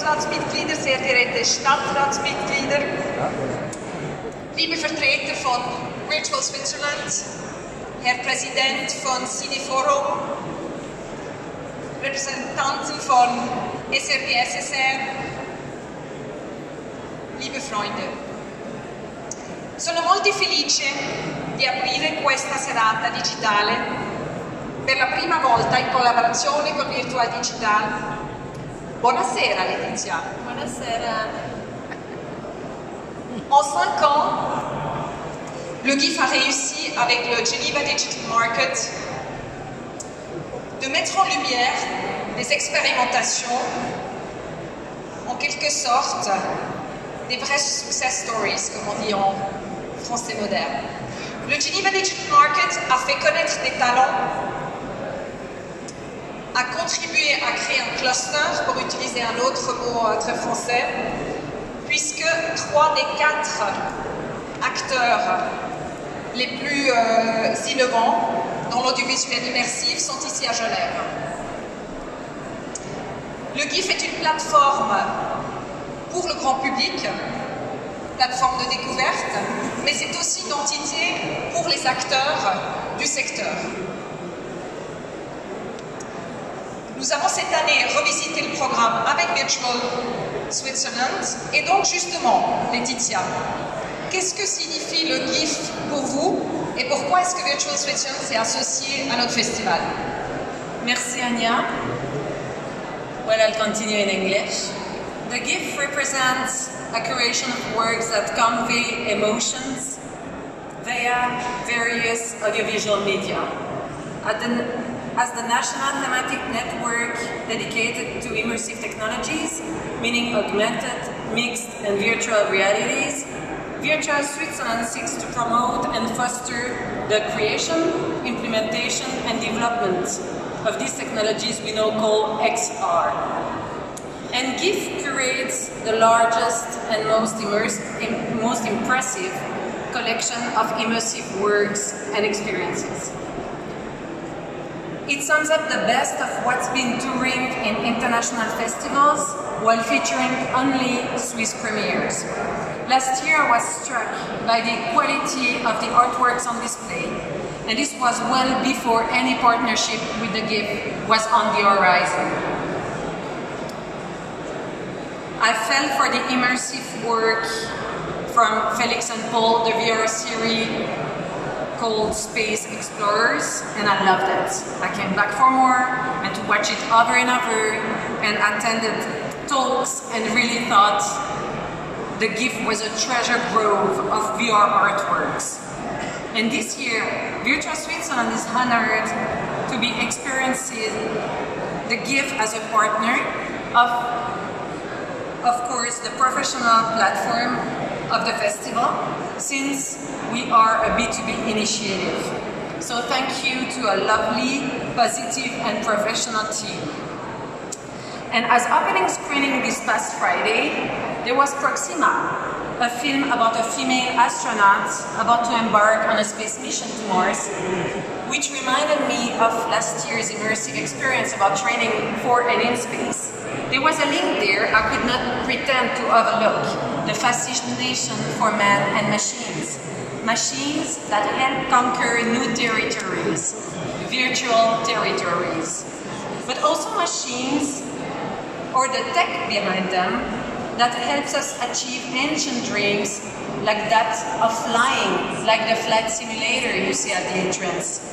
Bundesratsmitglieder, sehr geehrte Stadtratsmitglieder, liebe Vertreter von Virtual Switzerland, Herr Präsident von Cineforum, Repräsentanten von SRG-SSR, liebe Freunde. Sono molto felice di aprire questa serata digitale per la prima volta in collaborazione con Virtual Digital. Buonasera Letizia. Buonasera. En 5 ans, le GIF a réussi avec le Geneva Digital Market de mettre en lumière des expérimentations, en quelque sorte, des vraies success stories, comme on dit en français moderne. Le Geneva Digital Market a fait connaître des talents, a contribué à créer un cluster, pour utiliser un autre mot très français, puisque 3 des 4 acteurs les plus innovants dans l'audiovisuel immersif sont ici à Genève. Le GIF est une plateforme pour le grand public, plateforme de découverte, mais c'est aussi une entité pour les acteurs du secteur. Nous avons cette année revisité le programme avec Virtual Switzerland et donc justement, Laetitia, qu'est-ce que signifie le GIF pour vous et pourquoi est-ce que Virtual Switzerland s'est associé à notre festival? Merci Anya. Well, I'll continue in English. The GIF represents a curation of works that convey emotions via various audiovisual media. As the national thematic network dedicated to immersive technologies, meaning augmented, mixed and virtual realities, Virtual Switzerland seeks to promote and foster the creation, implementation and development of these technologies we now call XR. And GIF curates the largest and most impressive collection of immersive works and experiences. It sums up the best of what's been touring in international festivals while featuring only Swiss premieres. Last year I was struck by the quality of the artworks on display, and this was well before any partnership with the GIF was on the horizon. I fell for the immersive work from Felix and Paul, the VR series called Space Explorers, and I loved it. I came back for more and to watch it over and over, and attended talks and really thought the GIF was a treasure trove of VR artworks. And this year, Virtual Switzerland is honored to be experiencing the GIF as a partner of course, the professional platform of the festival, since we are a B2B initiative. So thank you to a lovely, positive and professional team. And as opening screening this past Friday, there was Proxima, a film about a female astronaut about to embark on a space mission to Mars, which reminded me of last year's immersive experience about training for and in space. There was a link there I could not pretend to overlook: the fascination for man and machines. Machines that help conquer new territories, virtual territories. But also machines, or the tech behind them, that helps us achieve ancient dreams like that of flying, like the flight simulator you see at the entrance.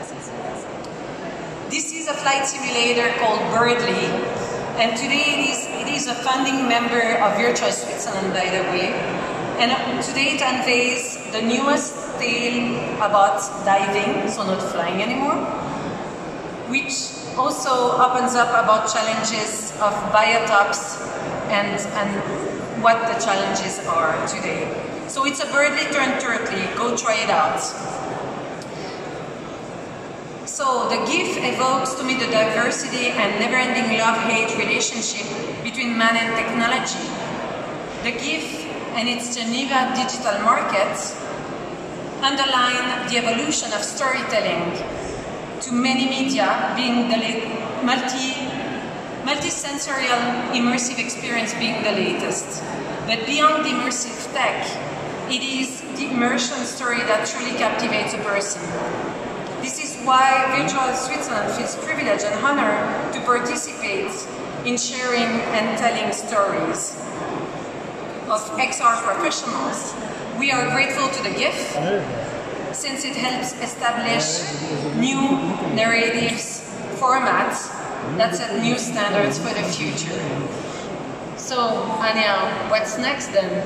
This is a flight simulator called Birdly, and today it is a founding member of Virtual Switzerland, by the way. And today it unveils the newest tale about diving, so not flying anymore, which also opens up about challenges of biotops and what the challenges are today. So it's a Birdly turned turtly, go try it out. So the GIF evokes to me the diversity and never-ending love-hate relationship between man and technology. The GIF and its Geneva digital market underline the evolution of storytelling to many media being the multisensorial immersive experience being the latest. But beyond the immersive tech, it is the immersion story that truly captivates a person. This is why Virtual Switzerland feels privileged and honored to participate in sharing and telling stories of XR professionals. We are grateful to the GIF since it helps establish new narratives, formats that set new standards for the future. So, Anya, what's next then?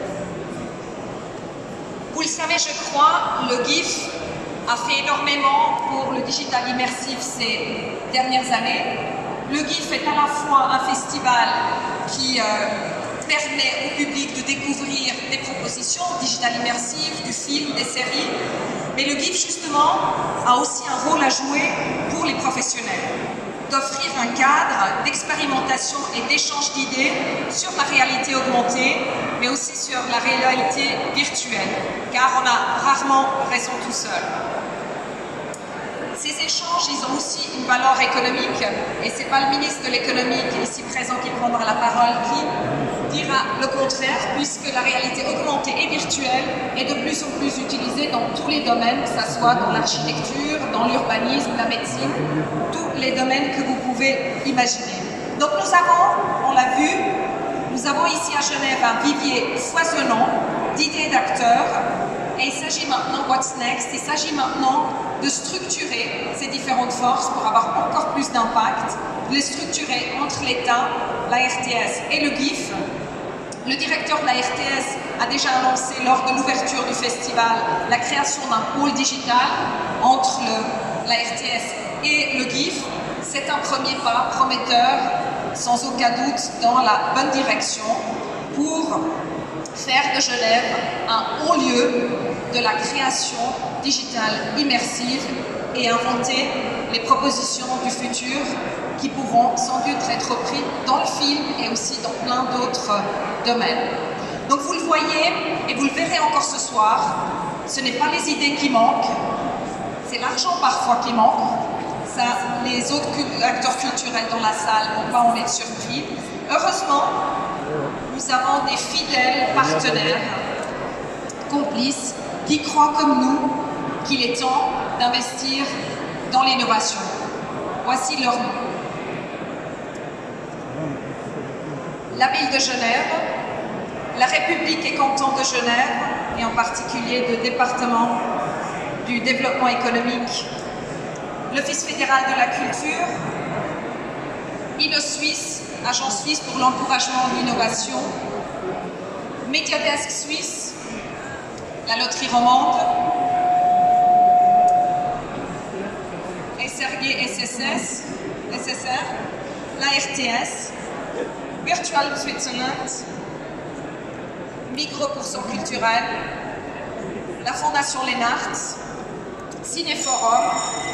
Vous le savez, je crois, le GIF a fait énormément pour le digital immersif ces dernières années. Le GIF est à la fois un festival qui permet au public de découvrir des propositions digital immersives, du film, des séries, mais le GIF justement a aussi un rôle à jouer pour les professionnels, d'offrir un cadre d'expérimentation et d'échange d'idées sur la réalité augmentée, mais aussi sur la réalité virtuelle, car on a rarement raison tout seul. Ces échanges, ils ont aussi une valeur économique, et ce n'est pas le ministre de l'économie ici présent qui prendra la parole qui dira le contraire, puisque la réalité augmentée et virtuelle est de plus en plus utilisée dans tous les domaines, que ce soit dans l'architecture, dans l'urbanisme, la médecine, tous les domaines que vous pouvez imaginer. Donc nous avons, on l'a vu, nous avons ici à Genève un vivier foisonnant d'idées d'acteurs, et il s'agit maintenant, what's next, il s'agit maintenant de structurer ces différentes forces pour avoir encore plus d'impact, de les structurer entre l'État, la RTS et le GIF. Le directeur de la RTS a déjà annoncé lors de l'ouverture du festival la création d'un pôle digital entre la RTS et le GIF. C'est un premier pas prometteur, sans aucun doute, dans la bonne direction pour faire de Genève un haut lieu de la création digitale immersive et inventer les propositions du futur qui pourront sans doute être prises dans le film et aussi dans plein d'autres domaines. Donc vous le voyez et vous le verrez encore ce soir, ce n'est pas les idées qui manquent, c'est l'argent parfois qui manque. Ça, les autres acteurs culturels dans la salle ne vont pas en être surpris. Heureusement, nous avons des fidèles partenaires, complices, qui croient comme nous qu'il est temps d'investir dans l'innovation. Voici leur nom. La ville de Genève, la République et canton de Genève, et en particulier le département du développement économique, l'Office fédéral de la culture, InnoSuisse, agence suisse pour l'encouragement de l'innovation, Mediadesk Suisse, la loterie romande, SRG SSR, la RTS, Virtual Switzerland, Migros pour son culturel, la Fondation Lennart, Cinéforum,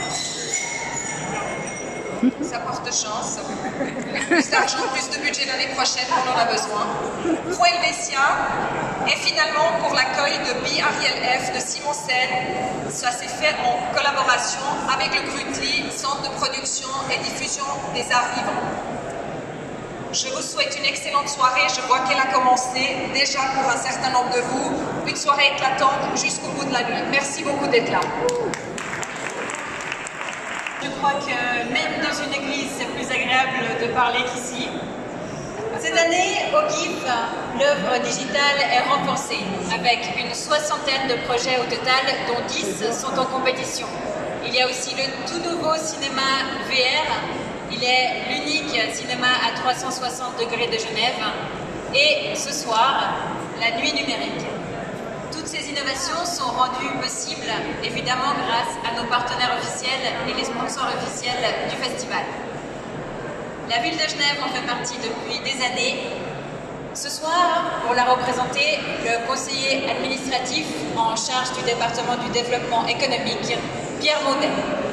ça porte chance, plus d'argent, plus de budget l'année prochaine, on en a besoin, Pro Helvetia, et finalement pour l'accueil de Ariel F de Simon Sen, ça s'est fait en collaboration avec le Grutli, Centre de production et diffusion des arts vivants. Je vous souhaite une excellente soirée, je vois qu'elle a commencé déjà pour un certain nombre de vous, une soirée éclatante jusqu'au bout de la nuit. Merci beaucoup d'être là. Je crois que même dans une église, c'est plus agréable de parler qu'ici. Cette année, au GIF, l'œuvre digitale est renforcée avec une soixantaine de projets au total, dont 10 sont en compétition. Il y a aussi le tout nouveau cinéma VR. Il est l'unique cinéma à 360 degrés de Genève. Et ce soir, la nuit numérique. Toutes ces innovations sont rendues possibles, évidemment, grâce à nos partenaires officiels et les sponsors officiels du festival. La ville de Genève en fait partie depuis des années. Ce soir, pour la représenter, le conseiller administratif en charge du département du développement économique, Pierre Maudet.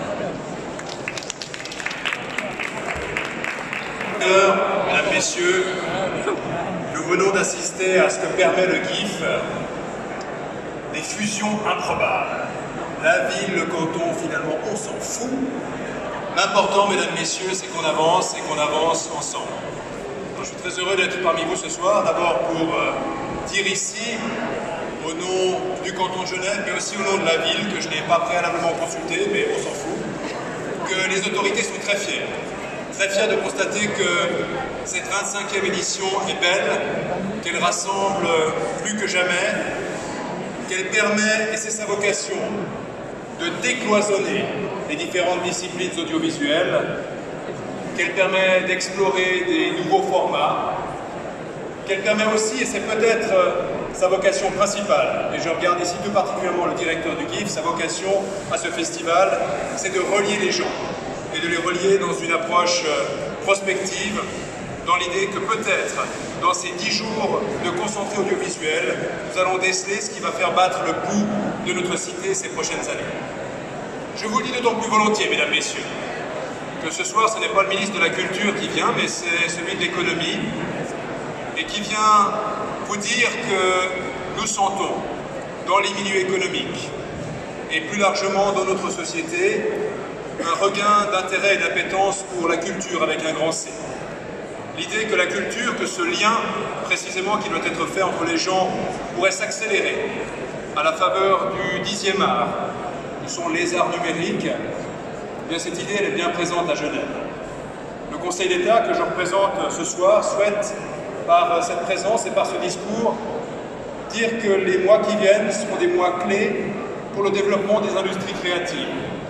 Mesdames, Messieurs, nous venons d'assister à ce que permet le GIF, des fusions improbables. La ville, le canton, finalement, on s'en fout. L'important, mesdames, messieurs, c'est qu'on avance et qu'on avance ensemble. Alors, je suis très heureux d'être parmi vous ce soir, d'abord pour dire ici, au nom du canton de Genève, mais aussi au nom de la ville, que je n'ai pas préalablement consulté, mais on s'en fout, que les autorités sont très fières de constater que cette 25e édition est belle, qu'elle rassemble plus que jamais, qu'elle permet, et c'est sa vocation, de décloisonner les différentes disciplines audiovisuelles, qu'elle permet d'explorer des nouveaux formats, qu'elle permet aussi, et c'est peut-être sa vocation principale, et je regarde ici tout particulièrement le directeur du GIF, sa vocation à ce festival, c'est de relier les gens, et de les relier dans une approche prospective, dans l'idée que peut-être, dans ces 10 jours de concentré audiovisuel, nous allons déceler ce qui va faire battre le pouls de notre cité ces prochaines années. Je vous le dis d'autant plus volontiers, mesdames, messieurs, que ce soir, ce n'est pas le ministre de la Culture qui vient, mais c'est celui de l'Économie, et qui vient vous dire que nous sentons dans les milieux économiques, et plus largement dans notre société, un regain d'intérêt et d'appétence pour la culture avec un grand C. L'idée que la culture, que ce lien précisément qui doit être fait entre les gens pourrait s'accélérer à la faveur du 10e art, qui sont les arts numériques, eh bien cette idée elle est bien présente à Genève. Le Conseil d'État que je représente ce soir souhaite, par cette présence et par ce discours, dire que les mois qui viennent seront des mois clés pour le développement des industries créatives.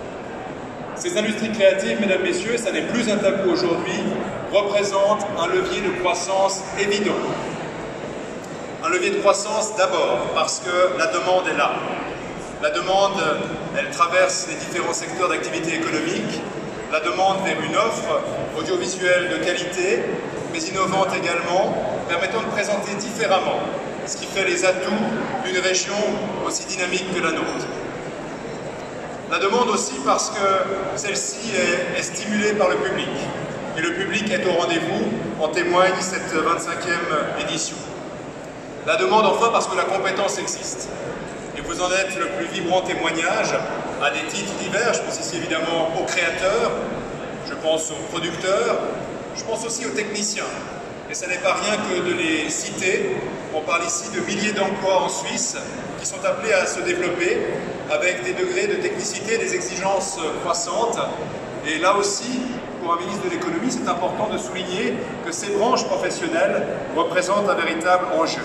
Ces industries créatives, mesdames, messieurs, ça n'est plus un tabou aujourd'hui, représentent un levier de croissance évident. Un levier de croissance d'abord parce que la demande est là. La demande, elle traverse les différents secteurs d'activité économique. La demande vers une offre audiovisuelle de qualité, mais innovante également, permettant de présenter différemment ce qui fait les atouts d'une région aussi dynamique que la nôtre. La demande aussi parce que celle-ci est stimulée par le public. Et le public est au rendez-vous, en témoigne cette 25e édition. La demande enfin parce que la compétence existe. Et vous en êtes le plus vibrant témoignage à des titres divers. Je pense ici évidemment aux créateurs, je pense aux producteurs, je pense aussi aux techniciens. Et ça n'est pas rien que de les citer. On parle ici de milliers d'emplois en Suisse qui sont appelés à se développer avec des degrés de technicité, des exigences croissantes. Et là aussi, pour un ministre de l'économie, c'est important de souligner que ces branches professionnelles représentent un véritable enjeu.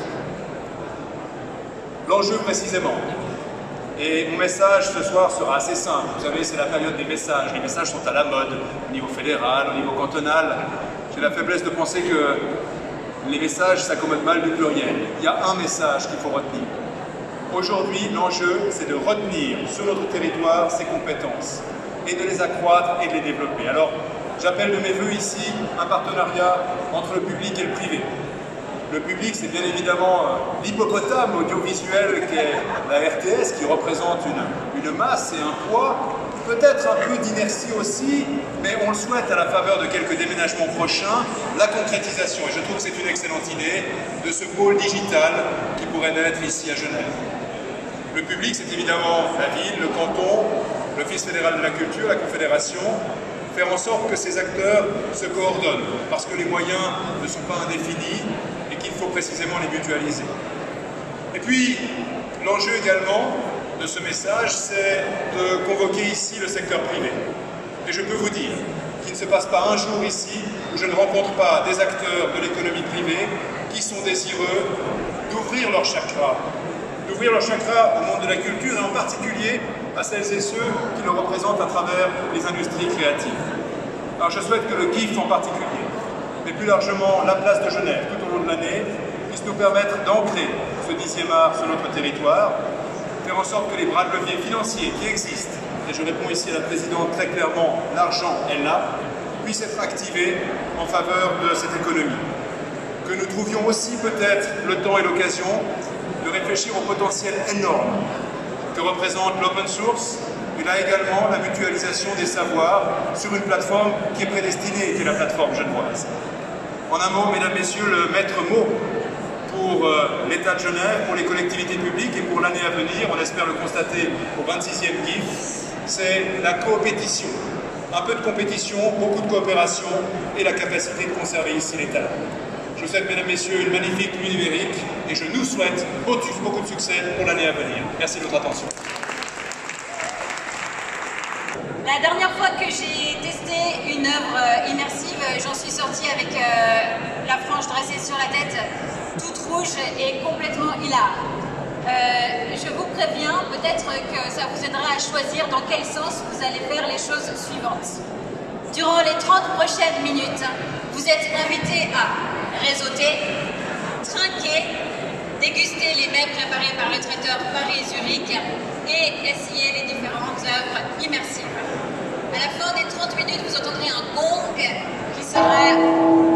L'enjeu précisément. Et mon message ce soir sera assez simple. Vous savez, c'est la période des messages. Les messages sont à la mode, au niveau fédéral, au niveau cantonal. J'ai la faiblesse de penser que les messages s'accommodent mal du pluriel. Il y a un message qu'il faut retenir. Aujourd'hui, l'enjeu, c'est de retenir sur notre territoire ces compétences et de les accroître et de les développer. Alors, j'appelle de mes voeux ici un partenariat entre le public et le privé. Le public, c'est bien évidemment l'hippopotame audiovisuel qu'est la RTS, qui représente une masse et un poids, peut-être un peu d'inertie aussi, mais on le souhaite à la faveur de quelques déménagements prochains, la concrétisation. Et je trouve que c'est une excellente idée de ce pôle digital qui pourrait naître ici à Genève. Le public, c'est évidemment la ville, le canton, l'Office fédéral de la culture, la Confédération, faire en sorte que ces acteurs se coordonnent, parce que les moyens ne sont pas indéfinis et qu'il faut précisément les mutualiser. Et puis, l'enjeu également de ce message, c'est de convoquer ici le secteur privé. Et je peux vous dire qu'il ne se passe pas un jour ici où je ne rencontre pas des acteurs de l'économie privée qui sont désireux d'ouvrir leur chakra au monde de la culture et en particulier à celles et ceux qui le représentent à travers les industries créatives. Alors je souhaite que le GIF en particulier, mais plus largement la place de Genève tout au long de l'année, puisse nous permettre d'ancrer ce 10e art sur notre territoire, faire en sorte que les bras de levier financiers qui existent, et je réponds ici à la présidente très clairement, l'argent est là, puissent être activés en faveur de cette économie. Que nous trouvions aussi peut-être le temps et l'occasion de réfléchir au potentiel énorme que représente l'open source, et là également la mutualisation des savoirs sur une plateforme qui est prédestinée, qui est la plateforme genevoise. En un mot, mesdames, messieurs, le maître mot pour l'État de Genève, pour les collectivités publiques et pour l'année à venir, on espère le constater au 26e GIF, c'est la coopétition un peu de compétition, beaucoup de coopération et la capacité de conserver ici les talents. Je vous souhaite, mesdames, messieurs, une magnifique nuit numérique et je nous souhaite beaucoup de succès pour l'année à venir. Merci de votre attention. La dernière fois que j'ai testé une œuvre immersive, j'en suis sortie avec la frange dressée sur la tête, toute rouge et complètement hilar. Je vous préviens, peut-être que ça vous aidera à choisir dans quel sens vous allez faire les choses suivantes. Durant les 30 prochaines minutes, vous êtes invités à réseauter, trinquer, déguster les mets préparés par le traiteur Paris-Zurich et essayer les différentes œuvres immersives. À la fin des 30 minutes, vous entendrez un gong qui sera